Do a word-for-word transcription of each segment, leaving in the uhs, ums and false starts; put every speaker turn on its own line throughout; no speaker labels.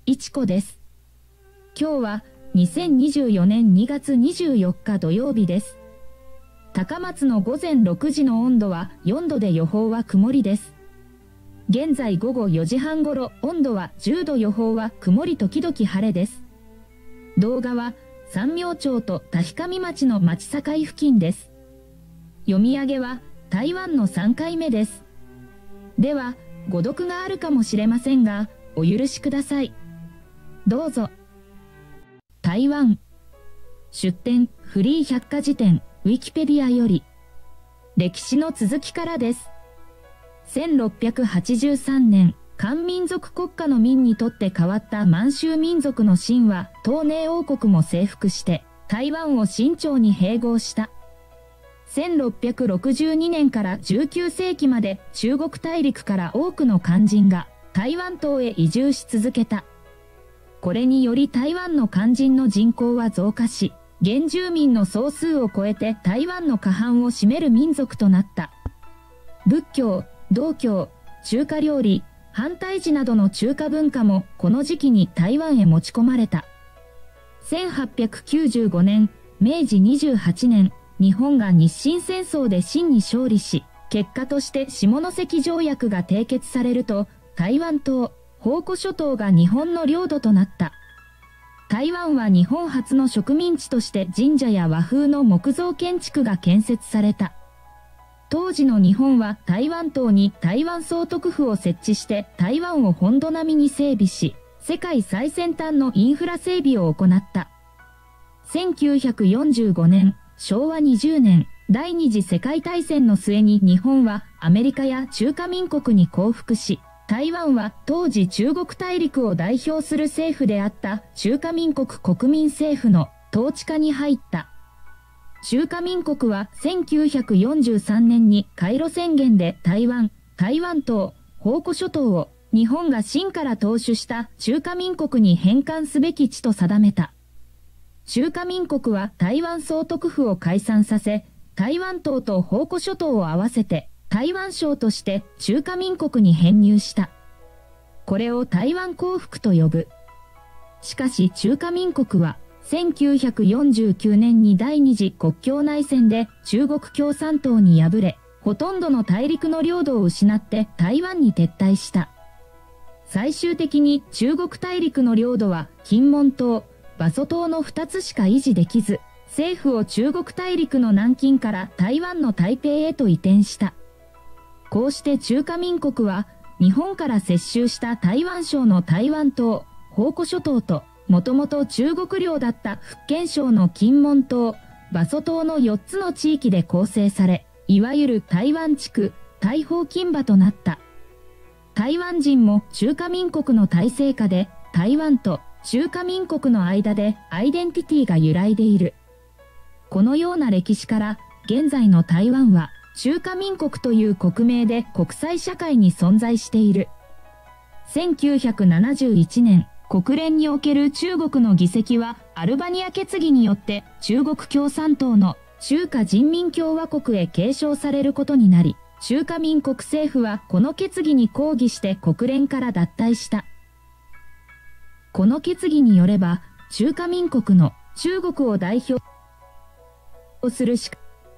いちこです。今日はにせんにじゅうよねんにがつにじゅうよっか土曜日です。高松の午前ろくじの温度はよんどで予報は曇りです。現在午後よじはんごろ、温度はじゅうど、予報は曇り時々晴れです。動画は三明町と田上町の町境付近です。読み上げは台湾のさんかいめです。では、誤読があるかもしれませんが、お許しください。どうぞ。台湾。出典、フリー百科事典、ウィキペディアより。歴史の続きからです。せんろっぴゃくはちじゅうさんねん、漢民族国家の明にとって変わった満州民族の清は、東寧王国も征服して、台湾を清朝に併合した。せんろっぴゃくろくじゅうにねんからじゅうきゅうせいきまで中国大陸から多くの漢人が台湾島へ移住し続けた。これにより台湾の漢人の人口は増加し、原住民の総数を超えて台湾の過半を占める民族となった。仏教、道教、中華料理、反対寺などの中華文化もこの時期に台湾へ持ち込まれた。せんはっぴゃくきゅうじゅうごねん、めいじにじゅうはちねん、日本が日清戦争で清に勝利し、結果として下関条約が締結されると、台湾島、澎湖諸島が日本の領土となった。台湾は日本初の植民地として神社や和風の木造建築が建設された。当時の日本は台湾島に台湾総督府を設置して台湾を本土並みに整備し、世界最先端のインフラ整備を行った。せんきゅうひゃくよんじゅうごねん、しょうわにじゅうねん、第二次世界大戦の末に日本はアメリカや中華民国に降伏し、台湾は当時中国大陸を代表する政府であった中華民国国民政府の統治下に入った。中華民国はせんきゅうひゃくよんじゅうさんねんに海路宣言で台湾、台湾島、澎湖諸島を日本が清から踏取した中華民国に返還すべき地と定めた。中華民国は台湾総督府を解散させ、台湾島と澎湖諸島を合わせて台湾省として中華民国に編入した。これを台湾降伏と呼ぶ。しかし中華民国はせんきゅうひゃくよんじゅうきゅうねんに第二次国共内戦で中国共産党に敗れ、ほとんどの大陸の領土を失って台湾に撤退した。最終的に中国大陸の領土は金門島、馬祖島のふたつしか維持できず、政府を中国大陸の南京から台湾の台北へと移転した。こうして中華民国は日本から接収した台湾省の台湾島、澎湖諸島と、もともと中国領だった福建省の金門島、馬祖島のよっつの地域で構成され、いわゆる台湾地区、台澎金馬となった。台湾人も中華民国の体制下で、台湾と中華民国の間でアイデンティティが揺らいでいる。このような歴史から、現在の台湾は中華民国という国名で国際社会に存在している。せんきゅうひゃくななじゅういちねん、国連における中国の議席はアルバニア決議によって中国共産党の中華人民共和国へ継承されることになり、中華民国政府はこの決議に抗議して国連から脱退した。この決議によれば、中華民国の中国を代表する資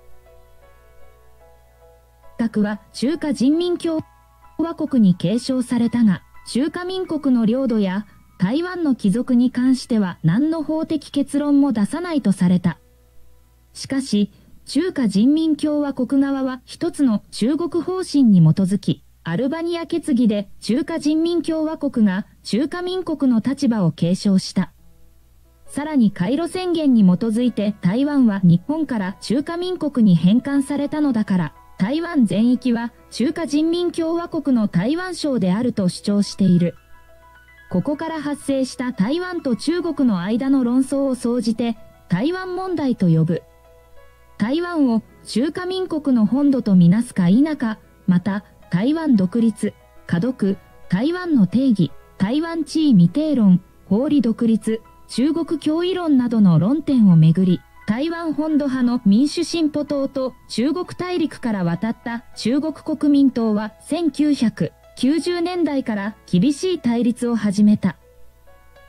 格は中華人民共和国に継承されたが、中華民国の領土や台湾の帰属に関しては何の法的結論も出さないとされた。しかし、中華人民共和国側は一つの中国方針に基づき、アルバニア決議で中華人民共和国が中華民国の立場を継承した。さらに海路宣言に基づいて台湾は日本から中華民国に返還されたのだから、台湾全域は中華人民共和国の台湾省であると主張している。ここから発生した台湾と中国の間の論争を総じて台湾問題と呼ぶ。台湾を中華民国の本土とみなすか否か、また台湾独立、華独、台湾の定義、台湾地位未定論、法理独立、中国脅威論などの論点をめぐり、台湾本土派の民主進歩党と中国大陸から渡った中国国民党はせんきゅうひゃくきゅうじゅうねんだいから厳しい対立を始めた。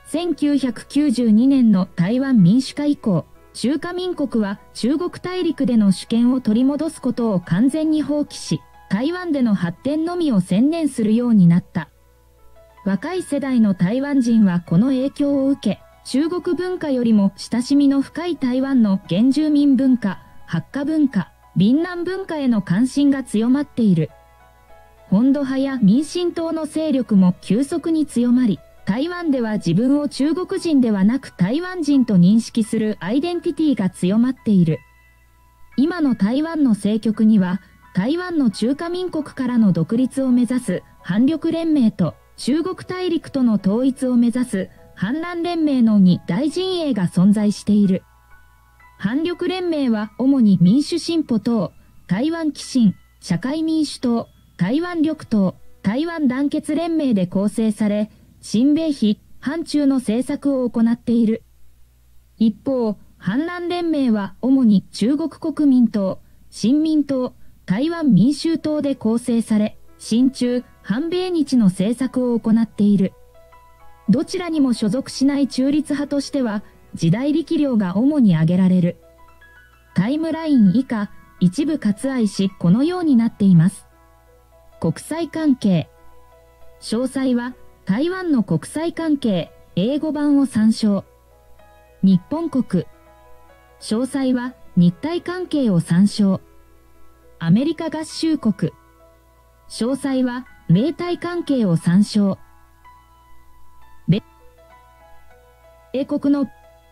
せんきゅうひゃくきゅうじゅうにねんの台湾民主化以降、中華民国は中国大陸での主権を取り戻すことを完全に放棄し、台湾での発展のみを専念するようになった。若い世代の台湾人はこの影響を受け、中国文化よりも親しみの深い台湾の原住民文化、ハッカ文化、閩南文化への関心が強まっている。本土派や民進党の勢力も急速に強まり、台湾では自分を中国人ではなく台湾人と認識するアイデンティティが強まっている。今の台湾の政局には、台湾の中華民国からの独立を目指す反緑連盟と中国大陸との統一を目指す反南連盟のに大陣営が存在している。反緑連盟は主に民主進歩党、台湾寄進、社会民主党、台湾緑党、台湾団結連盟で構成され、親米非、反中の政策を行っている。一方、反南連盟は主に中国国民党、新民党、台湾民衆党で構成され、親中、反米日の政策を行っている。どちらにも所属しない中立派としては、時代力量が主に挙げられる。タイムライン以下、一部割愛しこのようになっています。国際関係。詳細は、台湾の国際関係、英語版を参照。日本国。詳細は、日台関係を参照。アメリカ合衆国。詳細は、米台関係を参照。米国の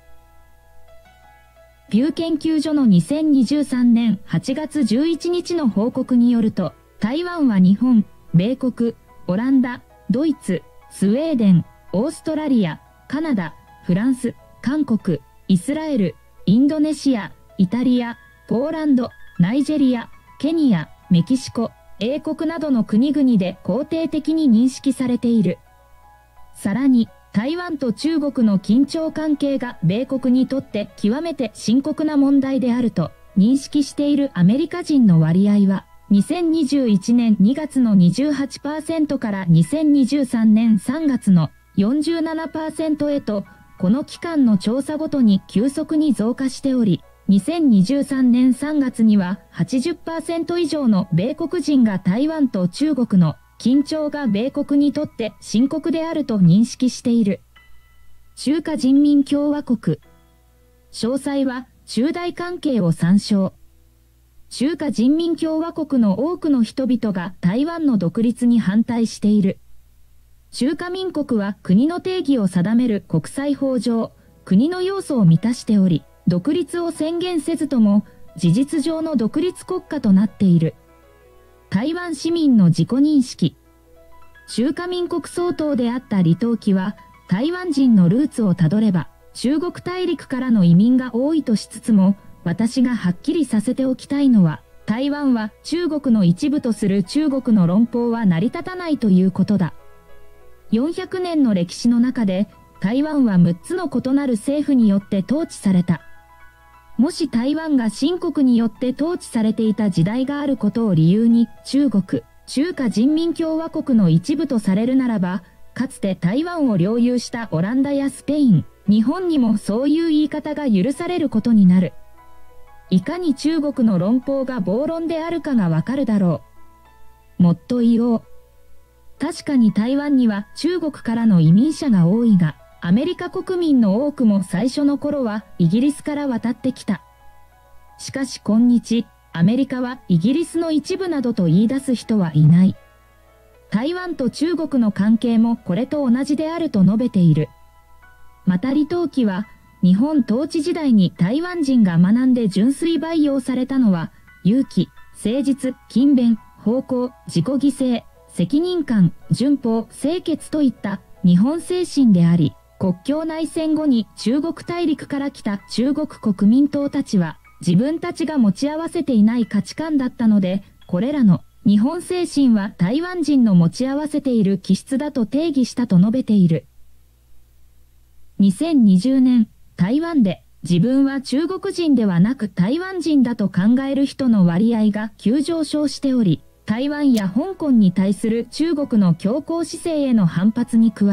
ピュー研究所のにせんにじゅうさんねんはちがつじゅういちにちの報告によると、台湾は日本、米国、オランダ、ドイツ、スウェーデン、オーストラリア、カナダ、フランス、韓国、イスラエル、インドネシア、イタリア、ポーランド、ナイジェリア、ケニア、メキシコ、英国などの国々で肯定的に認識されている。さらに、台湾と中国の緊張関係が米国にとって極めて深刻な問題であると認識しているアメリカ人の割合は、にせんにじゅういちねんにがつの にじゅうはちパーセント からにせんにじゅうさんねんさんがつの よんじゅうななパーセント へと、この期間の調査ごとに急速に増加しており、にせんにじゅうさんねんさんがつには はちじゅっパーセント 以上の米国人が台湾と中国の緊張が米国にとって深刻であると認識している。中華人民共和国。詳細は中台関係を参照。中華人民共和国の多くの人々が台湾の独立に反対している。中華民国は国の定義を定める国際法上、国の要素を満たしており、独立を宣言せずとも事実上の独立国家となっている。台湾市民の自己認識。中華民国総統であった李登輝は、台湾人のルーツをたどれば、中国大陸からの移民が多いとしつつも、私がはっきりさせておきたいのは、台湾は中国の一部とする中国の論法は成り立たないということだ。よんひゃくねんの歴史の中で、台湾はむっつの異なる政府によって統治された。もし台湾が清国によって統治されていた時代があることを理由に、中国、中華人民共和国の一部とされるならば、かつて台湾を領有したオランダやスペイン、日本にもそういう言い方が許されることになる。いかに中国の論法が暴論であるかがわかるだろう。もっと言おう。確かに台湾には中国からの移民者が多いが、アメリカ国民の多くも最初の頃はイギリスから渡ってきた。しかし今日、アメリカはイギリスの一部などと言い出す人はいない。台湾と中国の関係もこれと同じであると述べている。また李登輝は、日本統治時代に台湾人が学んで純粋培養されたのは、勇気、誠実、勤勉、奉公、自己犠牲、責任感、順法、清潔といった日本精神であり、国境内戦後に中国大陸から来た中国国民党たちは、自分たちが持ち合わせていない価値観だったので、これらの日本精神は台湾人の持ち合わせている気質だと定義したと述べている。にせんにじゅうねん、台湾で自分は中国人ではなく台湾人だと考える人の割合が急上昇しており、台湾や香港に対する中国の強硬姿勢への反発に加え、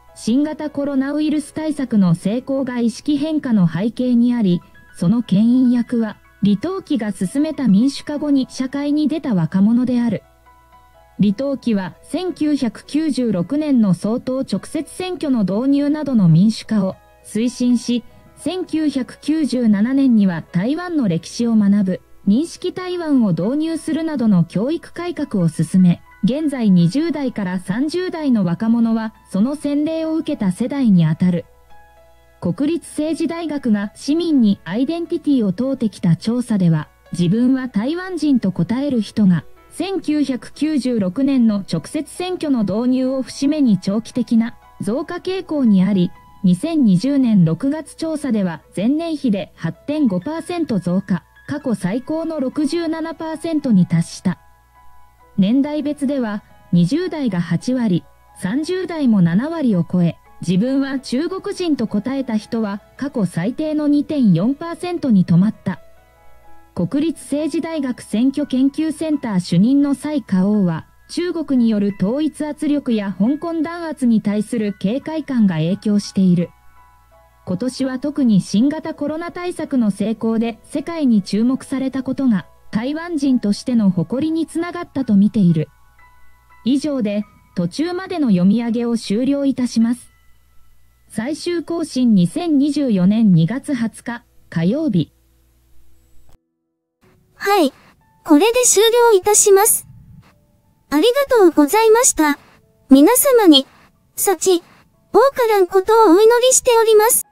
新型コロナウイルス対策の成功が意識変化の背景にあり、その牽引役は、李登輝が進めた民主化後に社会に出た若者である。李登輝はせんきゅうひゃくきゅうじゅうろくねんの総統直接選挙の導入などの民主化を推進し、せんきゅうひゃくきゅうじゅうななねんには台湾の歴史を学ぶ、認識台湾を導入するなどの教育改革を進め、現在にじゅうだいからさんじゅうだいの若者はその洗礼を受けた世代にあたる。国立政治大学が市民にアイデンティティを問うてきた調査では、自分は台湾人と答える人が、せんきゅうひゃくきゅうじゅうろくねんの直接選挙の導入を節目に長期的な増加傾向にあり、にせんにじゅうねんろくがつ調査では前年比で はちてんごパーセント 増加、過去最高の ろくじゅうななパーセント に達した。年代別ではにじゅうだいがはちわり、さんじゅうだいもななわりを超え、自分は中国人と答えた人は過去最低の にてんよんパーセント に止まった。国立政治大学選挙研究センター主任の蔡佳王は、中国による統一圧力や香港弾圧に対する警戒感が影響している。今年は特に新型コロナ対策の成功で世界に注目されたことが、台湾人としての誇りにつながったと見ている。以上で、途中までの読み上げを終了いたします。最終更新にせんにじゅうよねんにがつはつか、火曜日。
はい。これで終了いたします。ありがとうございました。皆様に、幸、多からんことをお祈りしております。